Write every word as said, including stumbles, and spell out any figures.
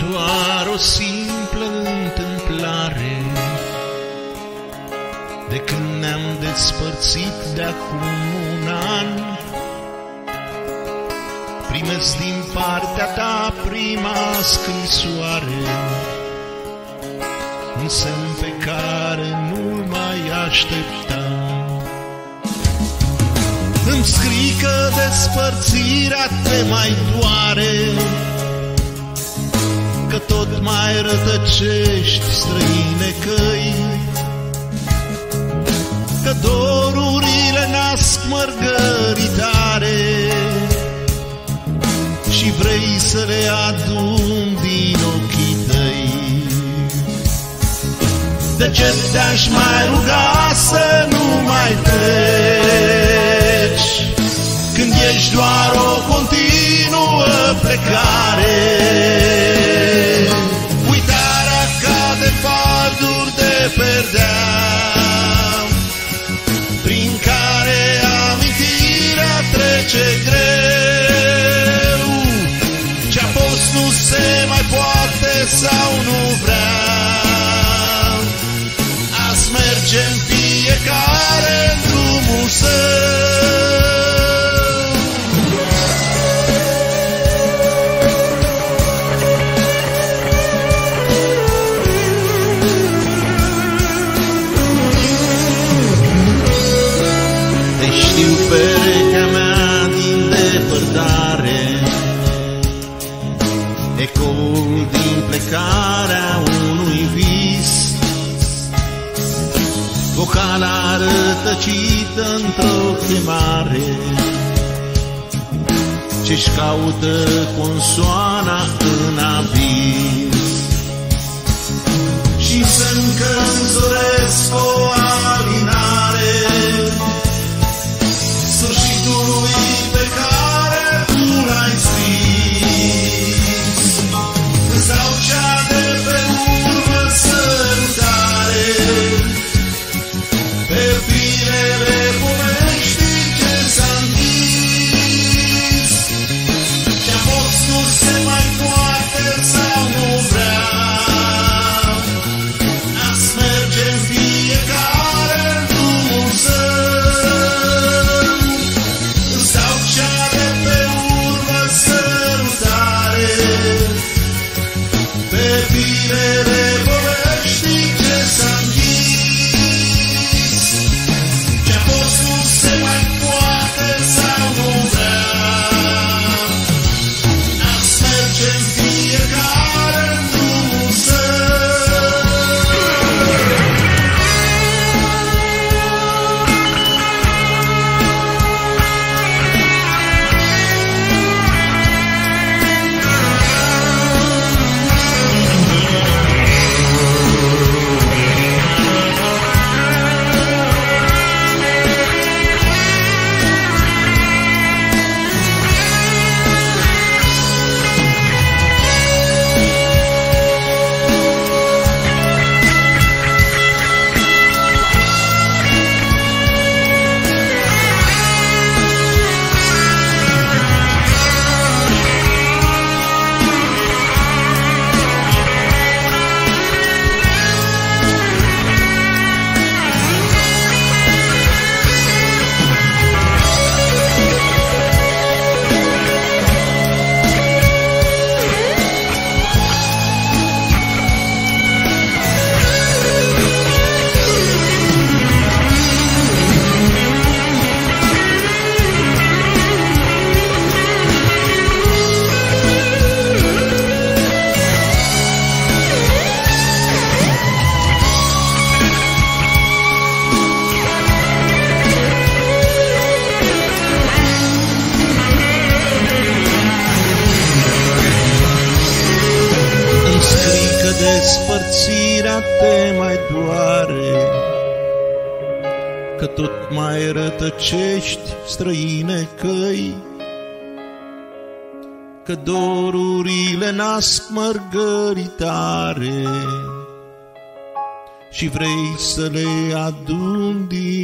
doar o simplă întâmplare de când ne-am despărțit de acum un an. Primesc din partea ta prima scrisoare, un semn pe care nu-l mai așteptam. Îmi scrii că despărțirea te mai doare, că tot mai rătăcești străine căi, că dorurile nasc mărgăritare și vrei să le adun din ochii tăi. De ce te-aș mai ruga să nu mai pleci, când ești doar o continuă plecare? Uitarea cade falduri de perdea, prin care amintirea trece greu. Ce-a fost nu se mai poate sau nu vrea, azi mergem fiecare în drumul său. Te știu perechea mea din depărtare, ecoul din plecarea unui vis, vocala rătăcită într-o chemare ce-și caută consoana în abis. Și să-mi cânzuresc o alinare sfârșitului pe care tu l-ai scris. Îți dau cea de pe urmă sărutare, pe binele poveștii ce s-a închis. Ce-a fost nu se mai poate sau nu vrea, azi mergem fiecare în drumul său. Îți dau cea de pe urmă sărutare, pe binele poveștii ce s-a închis. Ce-a fost nu se mai poate sau nu vrea, azi mergem fiecare în drumul său. Despărțirea te mai doare, că tot mai rătăcești străine căi, că dorurile nasc mărgăritare și vrei să le adun din